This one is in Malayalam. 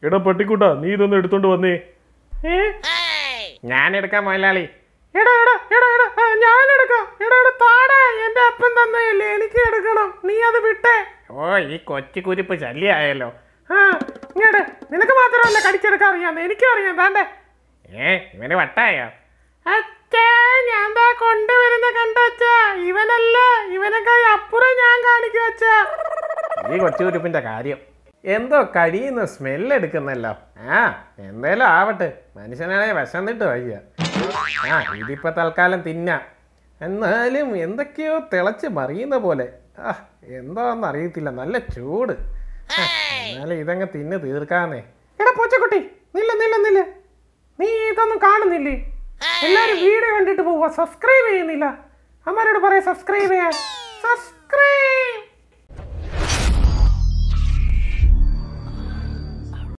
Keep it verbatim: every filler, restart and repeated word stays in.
എടാ പട്ടിക്കുട്ടാ നീ ഇതൊന്ന് എടുത്തോണ്ട് വന്നേ. ഞാൻ എടുക്കാം മുതലാളി. എടാ എടാ എടാ എടാ ഞാൻ എടുക്കാം. എടാ എടാ താടാ, എന്റെ അപ്പൻ തന്നല്ലേ, എനിക്ക് എടുക്കണം, നീ അത് വിട്ടേ. ഓ ഈ കൊച്ചു കുരിപ്പ് ശല്യമായല്ലോ. ആ ഇങ്ങോട്ട്, നിനക്ക് മാത്രമല്ല കടിച്ചെടുക്കാൻ അറിയാന്ന്, എനിക്കും അറിയാം. താണ്ടേ ഏ ഇവന് വട്ടായോ? അച്ഛാ ഞാൻ ദാ കൊണ്ടുവരുന്ന കണ്ടച്ചാ, ഇവനല്ല ഇവനൊക്കെ അപ്പുറം ഞാൻ കാണിക്കും അച്ഛാ. ഈ കൊച്ചു കുരിപ്പിന്റെ കാര്യം എന്തോ കഴിയുന്ന സ്മെല്ല് എടുക്കുന്നല്ലോ. ആ എന്തേലും ആവട്ടെ, മനുഷ്യനാണെങ്കിൽ വിശന്നിട്ട് വയ്യ. ആ ഇതിപ്പോ തൽക്കാലം തിന്നാം. എന്നാലും എന്തൊക്കെയോ തിളച്ച് മറിയുന്ന പോലെ. ആ എന്തോന്ന് അറിയത്തില്ല, നല്ല ചൂട്. എന്നാലും ഇതങ്ങ് തിന്ന് തീർക്കാന്നേ. എടാ പൂച്ചക്കുട്ടി, നില്ല നില്ല നില്ല, നീ ഇതൊന്നും കാണുന്നില്ലേ? എല്ലാരും വീഡിയോ കണ്ടിട്ട് പോവാ, സബ്സ്ക്രൈബ് ചെയ്യുന്നില്ല. അമ്മരോട് പറയാം സബ്സ്ക്രൈബ് ചെയ്യാൻ. സബ്സ്ക്രൈബ്.